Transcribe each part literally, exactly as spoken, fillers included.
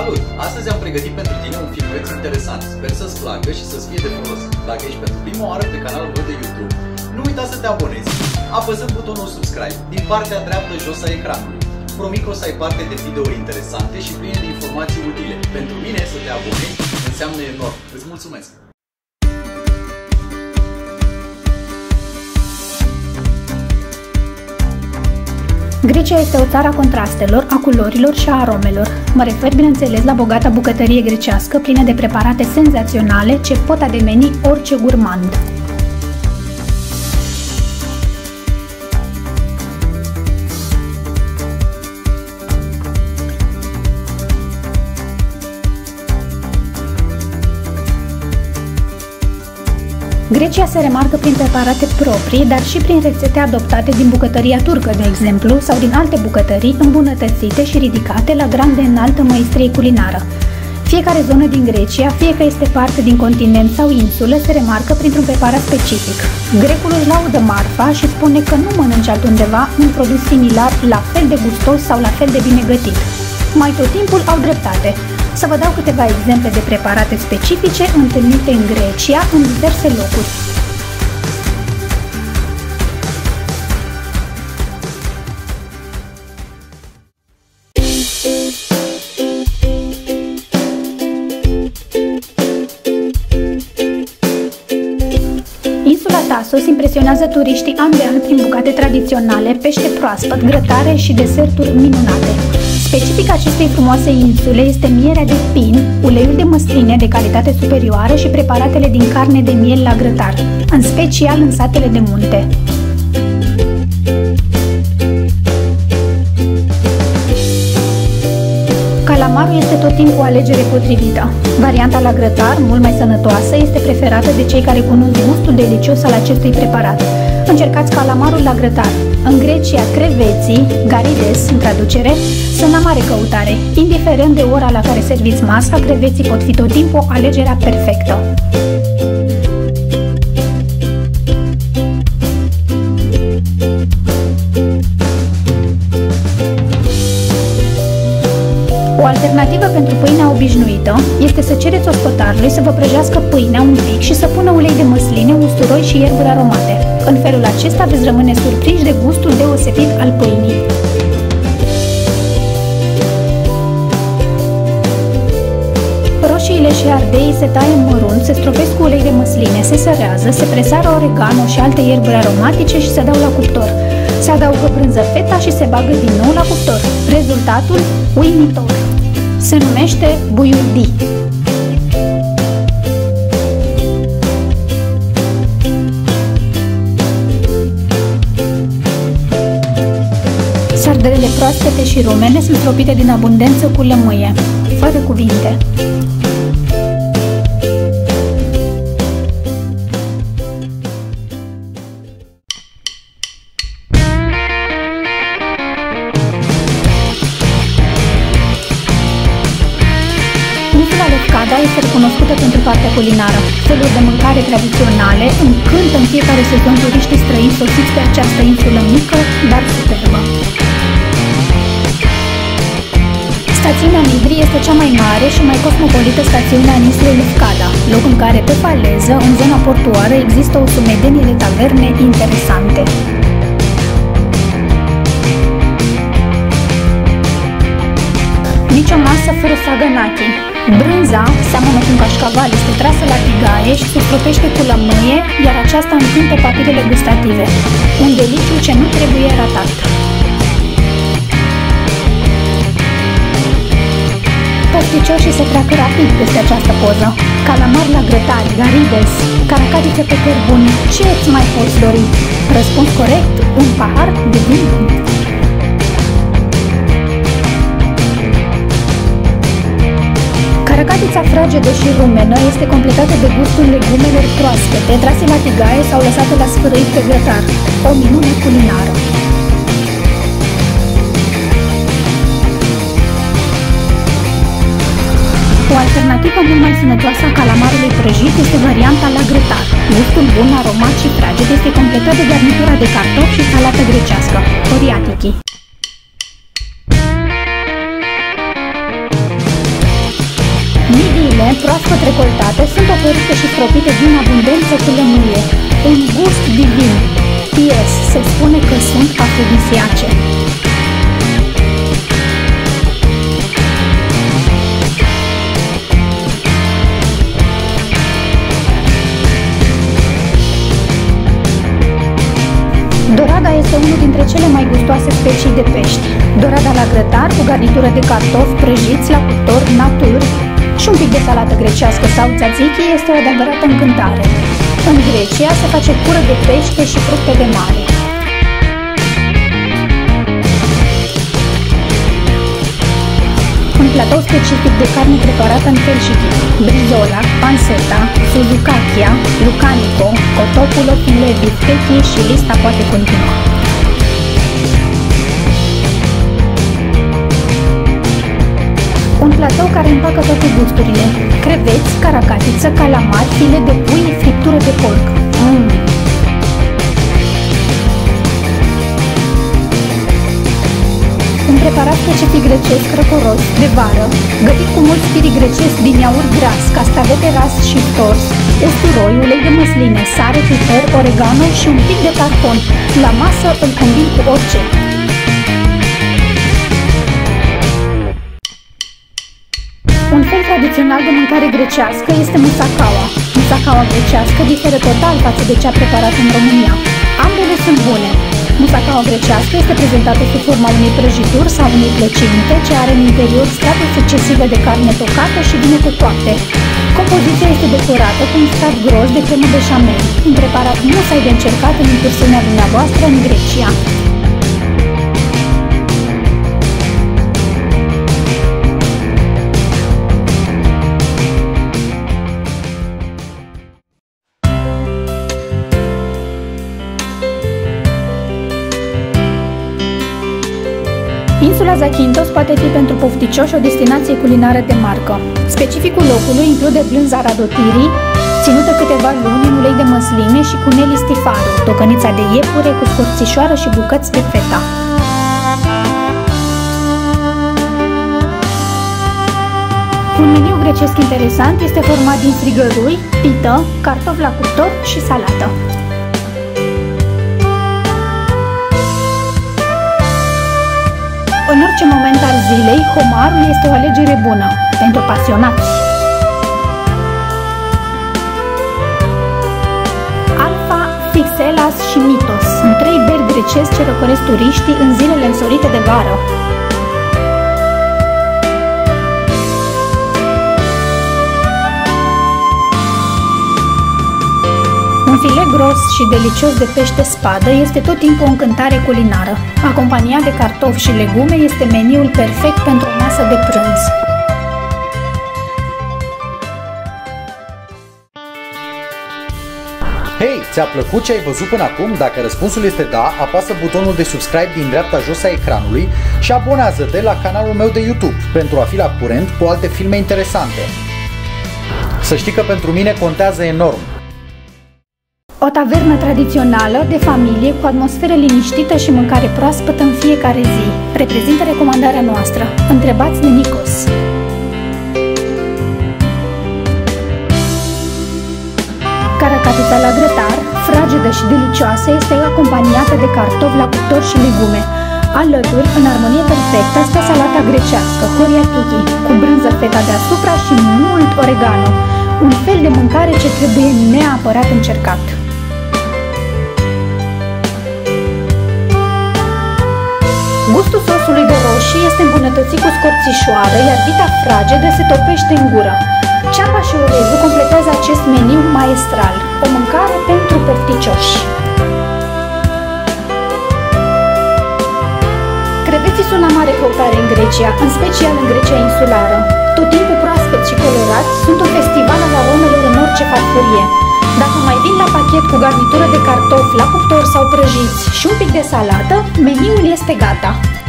Salut! Astăzi am pregătit pentru tine un filmuleț interesant. Sper să-ți placă și să-ți fie de folos. Dacă ești pentru prima oară pe canalul meu de YouTube, nu uita să te abonezi, apăsând butonul subscribe din partea dreaptă jos a ecranului. Promit că o să ai parte de videouri interesante și pline de informații utile. Pentru mine să te abonezi înseamnă enorm. Îți mulțumesc! Grecia este o țară a contrastelor, a culorilor și a aromelor. Mă refer, bineînțeles, la bogata bucătărie grecească, plină de preparate senzaționale ce pot ademeni orice gurmand. Grecia se remarcă prin preparate proprii, dar și prin rețete adoptate din bucătăria turcă, de exemplu, sau din alte bucătării îmbunătățite și ridicate la grad de înaltă măestrie culinară. Fiecare zonă din Grecia, fie că este parte din continent sau insulă, se remarcă printr-un preparat specific. Grecul își laudă marfa și spune că nu mănânci altundeva un produs similar, la fel de gustos sau la fel de bine gătit. Mai tot timpul au dreptate. Să vă dau câteva exemple de preparate specifice întâlnite în Grecia în diverse locuri. Insula Tasos impresionează turiștii an de an prin bucate tradiționale, pește proaspăt, grătare și deserturi minunate. Specific acestei frumoase insule este mierea de pin, uleiul de măsline de calitate superioară și preparatele din carne de miel la grătar, în special în satele de munte. Calamarul este tot timpul o alegere potrivită. Varianta la grătar, mult mai sănătoasă, este preferată de cei care cunosc gustul delicios al acestui preparat. Încercați calamarul la grătar. În Grecia, creveții, garides, în traducere, sunt la mare căutare. Indiferent de ora la care serviți masa, creveții pot fi tot timpul alegerea perfectă. O alternativă pentru pâinea obișnuită este să cereți ospătarului să vă prăjească pâinea un pic și să pună ulei de măsline, usturoi și ierburi aromate. În felul acesta veți rămâne surprinși de gustul deosebit al pâinii. Roșiile și ardeii se taie mărunt, se stropesc cu ulei de măsline, se sărează, se presară oregano și alte ierburi aromatice și se dau la cuptor. Se adaugă brânză feta și se bagă din nou la cuptor. Rezultatul uimitor. Se numește buiurdi. Sardelele proaspete și rumene sunt stropite din abundență cu lămâie, fără cuvinte. Lefkada este recunoscută pentru partea culinară. Feluri de mâncare tradiționale încântă în fiecare sezon turiștii străini sosiți pe această insulă mică, dar superbă. Stațiunea Nidri este cea mai mare și mai cosmopolită stațiune a insulei Lefkada, loc în care pe faleză, în zona portuară, există o sumedenie de taverne interesante. Nici o masă fără saganaki. Brânza, seamănă cu un cașcaval, este trasă la tigaie și se stropește cu lămâie, iar aceasta întinde papilele gustative. Un deliciu ce nu trebuie ratat. Pofticioșii se treacă rapid peste această poză. Calamar la grătar, garides, caracatițe pe cărbuni, ce îți mai poți dori? Răspuns corect, un pahar de vin bun. Caracatița fragedă și rumenă este completată de gustul legumelor proaspete, trase la tigaie sau lăsate la sfărâit pe grătar. O minune culinară. O alternativă mult mai sănătoasă a calamarului prăjit este varianta la grătar. Gustul bun, aromat și fraged este completat de garnitura de cartofi și salată grecească, oriatiki. proaspăt recoltate sunt oferite și stropite din abundență cu lămâie. Un gust divin. P S. Se spune că sunt afrodisiace. Dorada este unul dintre cele mai gustoase specii de pești. Dorada la grătar cu garnitură de cartofi prăjiți la cuptor natur și un pic de salată grecească sau tzatziki este o adevărată încântare. În Grecia se face cură de pește și fructe de mare. Un platou specific de carne preparată în fel și chip: brizola, panceta, suzucachia, lucanico, cotopulo, filet, biftechi și lista poate continua. Un platou care împacă toate gusturile: creveți, caracatiță, calamar, filet de pui, friptură de porc. Mm. Un preparat specific grecesc răcoros, de vară, gătit cu mult spirit grecesc din iaurt gras, castavete ras și tors, usturoi, ulei de măsline, sare, piper, oregano și un pic de tarhon. La masă îl combin cu orice. Un fel tradițional de mâncare grecească este musacaua. Musacaua grecească diferă total față de cea preparată în România. Ambele sunt bune. Musacaua grecească este prezentată sub forma unei prăjituri sau unei plăcinte, ce are în interior straturi succesive de carne tocată și vine cu toate. Compoziția este decorată cu un strat gros de cremă beșamel, un preparat musai de încercat în incursiunea dumneavoastră în Grecia. Insula Zakynthos poate fi pentru pofticioși o destinație culinară de marcă. Specificul locului include blânza radotirii, ținută câteva luni în ulei de măsline și cu nelistifarul, tocănița de iepure cu scorțișoară și bucăți de feta. Un meniu grecesc interesant este format din frigărui, pită, cartofi la cuptor și salată. În orice moment al zilei, homarul este o alegere bună pentru pasionați. Alfa, Phyxelas și Mythos sunt trei beri grecesc ce răcoresc turiștii în zilele însorite de vară. Un filet gros și delicios de pește spadă este tot timpul o încântare culinară. Acompaniat de cartofi și legume, este meniul perfect pentru o masă de prânz. Hei, ți-a plăcut ce ai văzut până acum? Dacă răspunsul este da, apasă butonul de subscribe din dreapta jos a ecranului și abonează-te la canalul meu de YouTube pentru a fi la curent cu alte filme interesante. Să știi că pentru mine contează enorm. O tavernă tradițională, de familie, cu atmosferă liniștită și mâncare proaspătă în fiecare zi. Reprezintă recomandarea noastră. Întrebați de Nikos. Caracatița la grătar, fragedă și delicioasă, este acompaniată de cartofi la cuptor și legume. Alături, în armonie perfectă, stă salata grecească, coriatiki, cu brânză feta deasupra și mult oregano. Un fel de mâncare ce trebuie neapărat încercat. Gustul sosului de roșii este îmbunătățit cu scorțișoară, iar vita fragedă se topește în gură. Ceapa și orezul completează acest meniu maestral, o mâncare pentru pofticioși. Creveții sunt la mare căutare în Grecia, în special în Grecia insulară. Tot timpul proaspăt și colorat, sunt un festival al aromelor în orice farfurie. Dacă mai vin la pachet cu garnitură de cartofi la cuptor sau prăjiți și un pic de salată, meniul este gata.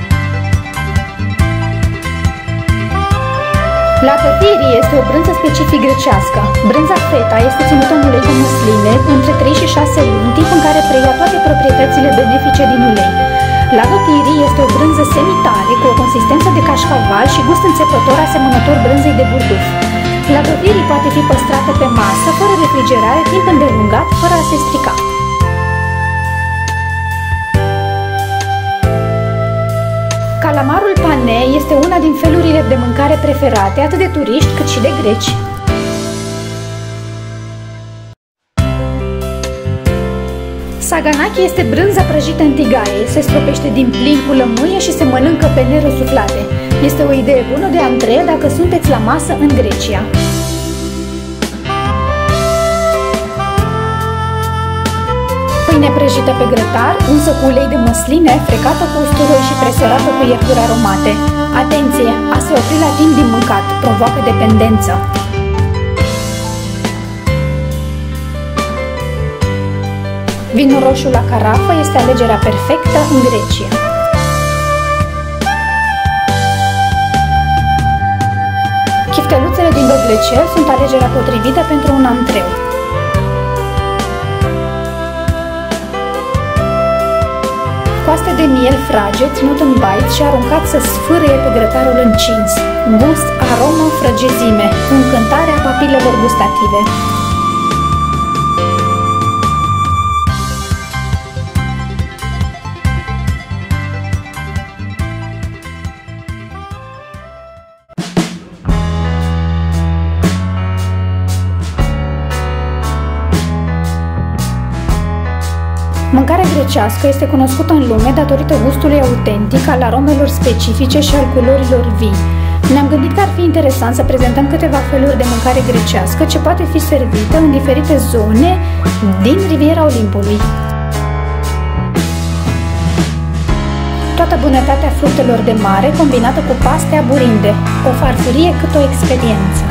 Latătirii este o brânză specific grecească. Brânza feta este ținută în ulei de măsline între trei și șase luni, timp în care preia toate proprietățile benefice din ulei. Latătirii este o brânză semitare cu o consistență de cașcaval și gust înțepător asemănător brânzei de burduf. Ladovirii poate fi păstrată pe masă, fără refrigerare, timp îndelungat, fără a se strica. Calamarul pane este una din felurile de mâncare preferate atât de turiști cât și de greci. Saganaki este brânza prăjită în tigaie, se stropește din plin cu lămâie și se mănâncă pe nerăsuflate. Este o idee bună de antree dacă sunteți la masă în Grecia. Pâine prăjită pe grătar, unsă cu ulei de măsline, frecată cu usturoi și preserată cu ierturi aromate. Atenție! A se opri la timp din mâncat provoacă dependență. Vinul roșu la carafă este alegerea perfectă în Grecia. Chifteluțele din dovlecel sunt alegerea potrivită pentru un antreu. Coaste de miel frage, ținut în bait și aruncat să sfârâie pe grătarul încins. Gust, aromă, frăgezime, încântarea papilelor gustative. Mâncarea grecească este cunoscută în lume datorită gustului autentic, al aromelor specifice și al culorilor vii. Ne-am gândit că ar fi interesant să prezentăm câteva feluri de mâncare grecească ce poate fi servită în diferite zone din Riviera Olimpului. Toată bunătatea fructelor de mare combinată cu paste aburinde, o farfurie cât o experiență.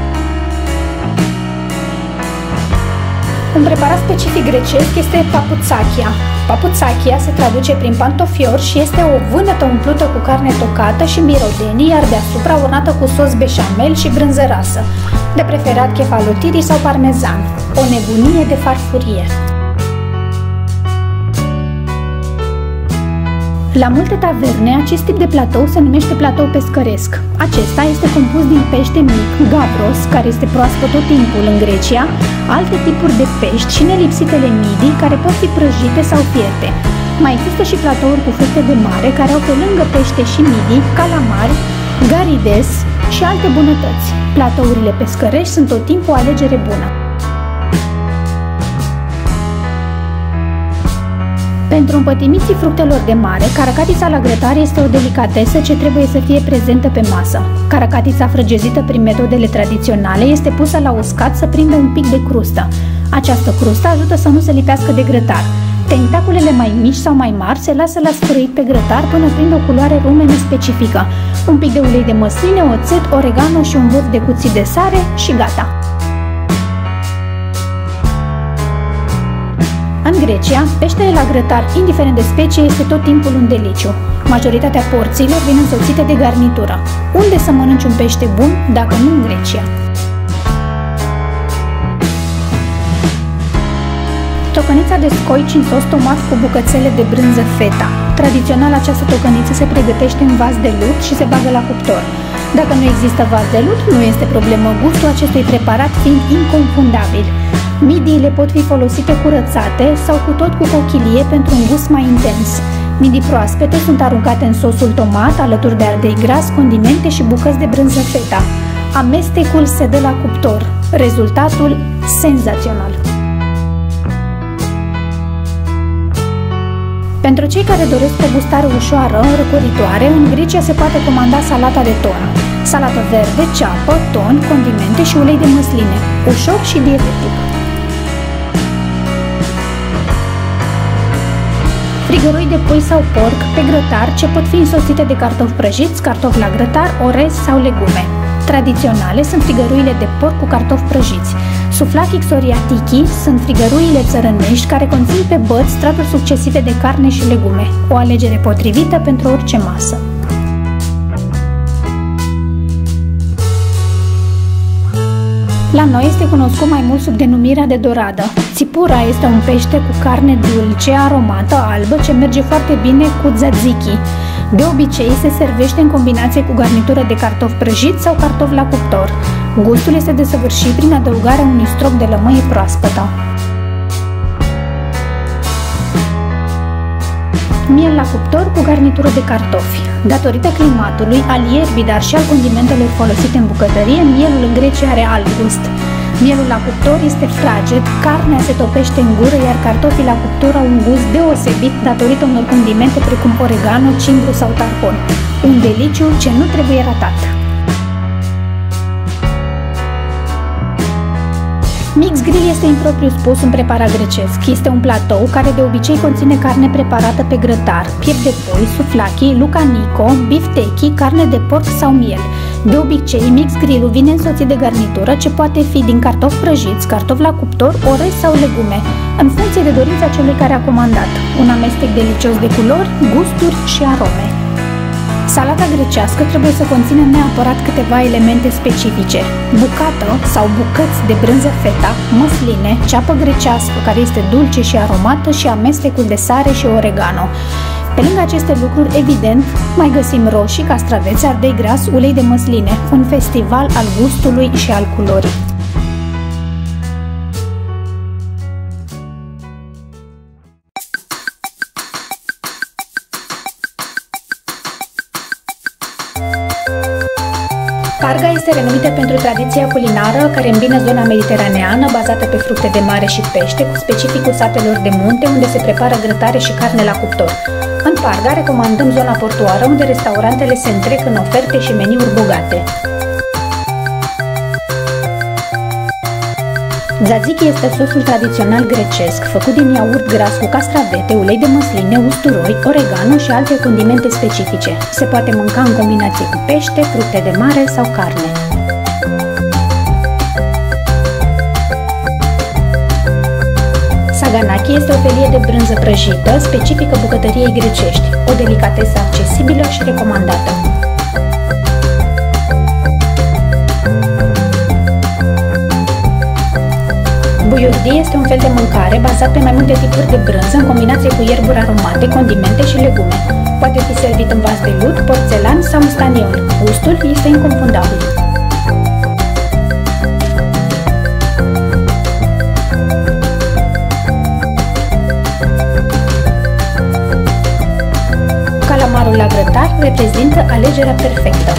Un preparat specific grecesc este paputsachia. Paputsachia se traduce prin pantofior și este o vânătă umplută cu carne tocată și mirodenii, iar deasupra ornată cu sos beșamel și brânză rasă, de preferat kefalotiri sau parmezan. O nebunie de farfurie. La multe taverne, acest tip de platou se numește platou pescăresc. Acesta este compus din pește mic, gavros, care este proaspăt tot timpul în Grecia, alte tipuri de pești și nelipsitele midii, care pot fi prăjite sau fierte. Mai există și platouri cu fructe de mare, care au pe lângă pește și midii, calamari, garides și alte bunătăți. Platourile pescărești sunt tot timpul o alegere bună. Pentru împătimiții fructelor de mare, caracatița la grătar este o delicatesă ce trebuie să fie prezentă pe masă. Caracatița frăgezită prin metodele tradiționale este pusă la uscat să prindă un pic de crustă. Această crustă ajută să nu se lipească de grătar. Tentaculele mai mici sau mai mari se lasă la sfărâit pe grătar până prind o culoare rumenă specifică. Un pic de ulei de măsline, oțet, oregano și un vârf de cuțit de sare și gata! În Grecia, peștele la grătar, indiferent de specie, este tot timpul un deliciu. Majoritatea porțiilor vin însoțite de garnitură. Unde să mănânci un pește bun, dacă nu în Grecia? Tocănița de scoici în sos tomat cu bucățele de brânză feta. Tradițional, această tocăniță se pregătește în vas de lut și se bagă la cuptor. Dacă nu există vas de lut, nu este problemă, gustul acestui preparat fiind inconfundabil. Midiile pot fi folosite curățate sau cu tot cu cochilie pentru un gust mai intens. Midii proaspete sunt aruncate în sosul tomat alături de ardei gras, condimente și bucăți de brânză feta. Amestecul se dă la cuptor. Rezultatul senzațional! Pentru cei care doresc o gustare ușoară, răcoritoare, în Grecia se poate comanda salata de ton. Salată verde, ceapă, ton, condimente și ulei de măsline. Ușor și dietetic. Frigărui de pui sau porc pe grătar ce pot fi însoțite de cartofi prăjiți, cartofi la grătar, orez sau legume. Tradiționale sunt frigăruile de porc cu cartofi prăjiți. Souvlaki xoriatiki sunt frigăruile țărănești care conțin pe băți straturi succesive de carne și legume. O alegere potrivită pentru orice masă. La noi este cunoscut mai mult sub denumirea de doradă. Țipura este un pește cu carne dulce, aromată, albă, ce merge foarte bine cu tzatziki. De obicei se servește în combinație cu garnitură de cartofi prăjiți sau cartofi la cuptor. Gustul este desăvârșit prin adăugarea unui strop de lămâie proaspătă. Miel la cuptor cu garnitură de cartofi. Datorită climatului, al ierbii, dar și al condimentelor folosite în bucătărie, mielul în Grecia are alt gust. Mielul la cuptor este fraged, carnea se topește în gură, iar cartofii la cuptor au un gust deosebit datorită unor condimente precum oregano, cimbru sau tarhon. Un deliciu ce nu trebuie ratat. Mix grill este impropriu spus un preparat grecesc. Este un platou care de obicei conține carne preparată pe grătar, piept de pui, suflaki, lucanico, biftechi, carne de porc sau miel. De obicei, mix grill-ul vine însoțit de garnitură ce poate fi din cartofi prăjiți, cartofi la cuptor, orez sau legume, în funcție de dorința celui care a comandat. Un amestec delicios de culori, gusturi și arome. Salata grecească trebuie să conțină neapărat câteva elemente specifice: bucată sau bucăți de brânză feta, măsline, ceapă grecească care este dulce și aromată și amestecul de sare și oregano. Pe lângă aceste lucruri, evident, mai găsim roșii, castraveți, ardei gras, ulei de măsline, un festival al gustului și al culorii. Parga este renumită pentru tradiția culinară care îmbină zona mediteraneană bazată pe fructe de mare și pește cu specificul satelor de munte unde se prepară grătare și carne la cuptor. În Parga recomandăm zona portoară unde restaurantele se întrec în oferte și meniuri bogate. Tzatziki este sosul tradițional grecesc, făcut din iaurt gras cu castravete, ulei de măsline, usturoi, oregano și alte condimente specifice. Se poate mânca în combinație cu pește, fructe de mare sau carne. Saganaki este o felie de brânză prăjită, specifică bucătăriei grecești, o delicatesă accesibilă și recomandată. Buiurdi este un fel de mâncare bazat pe mai multe tipuri de brânză în combinație cu ierburi aromate, condimente și legume. Poate fi servit în vas de lut, porțelan sau în staniol. Gustul este inconfundabil. Calamarul la grătar reprezintă alegerea perfectă.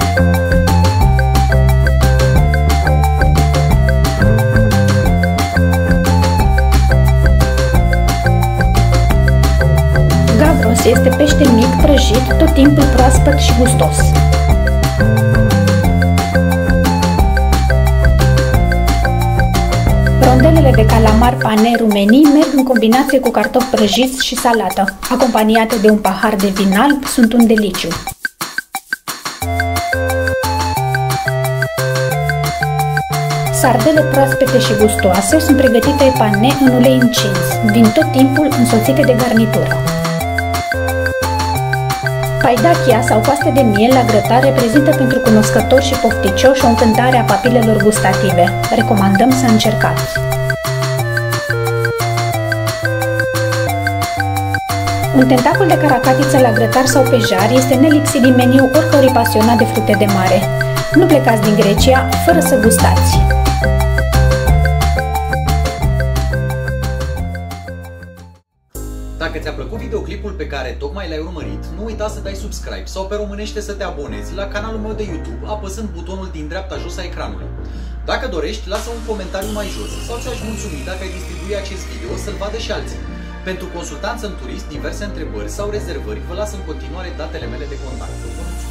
Este pește mic prăjit, tot timpul proaspăt și gustos. Rondelele de calamar pane rumenii merg în combinație cu cartofi prăjiți și salată. Acompaniate de un pahar de vin alb, sunt un deliciu. Sardele proaspete și gustoase sunt pregătite pe pane în ulei încins, vin tot timpul însoțite de garnitură. Paidachia sau coaste de miel la grătar reprezintă pentru cunoscători și pofticioși o încântare a papilelor gustative. Recomandăm să încercați! Un tentacul de caracatiță la grătar sau pe jar este nelipsit din meniu oricărui pasionat de fructe de mare. Nu plecați din Grecia fără să gustați! Dacă ți-a plăcut videoclipul pe care tocmai l-ai urmărit, nu uita să dai subscribe sau pe românește să te abonezi la canalul meu de YouTube apăsând butonul din dreapta jos a ecranului. Dacă dorești, lasă un comentariu mai jos sau ți-aș mulțumi dacă ai distribui acest video să-l vadă și alții. Pentru consultanță în turism, diverse întrebări sau rezervări, vă las în continuare datele mele de contact.